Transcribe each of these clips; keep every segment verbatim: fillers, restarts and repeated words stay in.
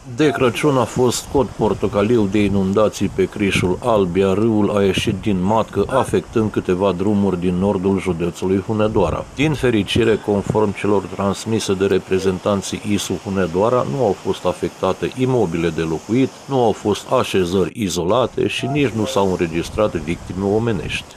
De Crăciun a fost cod portocaliu de inundații pe Crișul Alb, iar râul a ieșit din matcă, afectând câteva drumuri din nordul județului Hunedoara. Din fericire, conform celor transmise de reprezentanții I S U Hunedoara, nu au fost afectate imobile de locuit, nu au fost așezări izolate și nici nu s-au înregistrat victime omenești.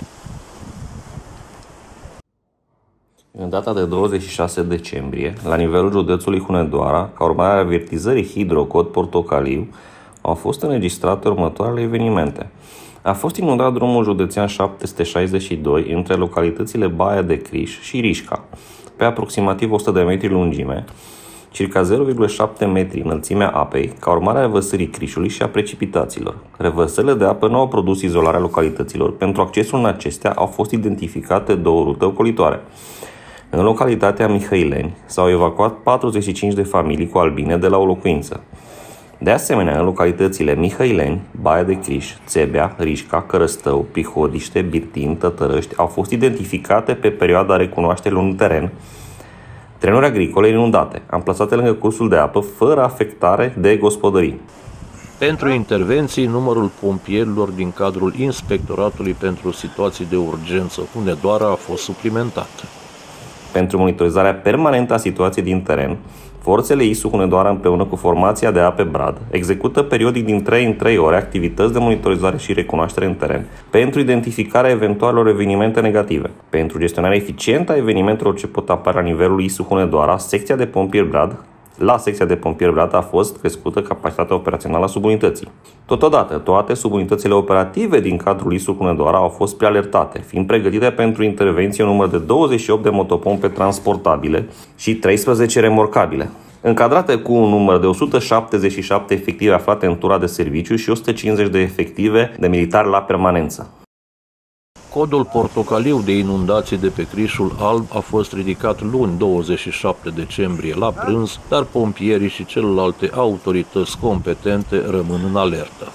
În data de douăzeci și șase decembrie, la nivelul județului Hunedoara, ca urmare a avertizării hidrocod portocaliu, au fost înregistrate următoarele evenimente. A fost inundat drumul județean șapte sute șaizeci și doi între localitățile Baia de Criș și Rișca, pe aproximativ o sută de metri lungime, circa zero virgulă șapte metri înălțimea apei, ca urmare a revărsării Crișului și a precipitațiilor. Revărsările de apă nu au produs izolarea localităților. Pentru accesul în acestea au fost identificate două rute ocolitoare. În localitatea Mihăileni s-au evacuat patruzeci și cinci de familii cu albine de la o locuință. De asemenea, în localitățile Mihăileni, Baia de Criș, Țebea, Rișca, Cărăstău, Pihodiște, Birtin, Tătărăști au fost identificate pe perioada recunoașterii în teren terenuri agricole inundate, amplasate lângă cursul de apă, fără afectare de gospodării. Pentru intervenții, numărul pompierilor din cadrul Inspectoratului pentru Situații de Urgență Hunedoara a fost suplimentat. Pentru monitorizarea permanentă a situației din teren, forțele I S U Hunedoara împreună cu formația de ape Brad execută periodic din trei în trei ore activități de monitorizare și recunoaștere în teren pentru identificarea eventualelor evenimente negative. Pentru gestionarea eficientă a evenimentelor ce pot apărea la nivelul I S U Hunedoara, secția de pompieri Brad La secția de pompieri Brad a fost crescută capacitatea operațională a subunității. Totodată, toate subunitățile operative din cadrul I S U Hunedoara au fost prealertate, fiind pregătite pentru intervenție un număr de douăzeci și opt de motopompe transportabile și treisprezece remorcabile, încadrate cu un număr de o sută șaptezeci și șapte efective aflate în tura de serviciu și o sută cincizeci de efective de militari la permanență. Codul portocaliu de inundații de pe Crișul Alb a fost ridicat luni douăzeci și șapte decembrie la prânz, dar pompierii și celelalte autorități competente rămân în alertă.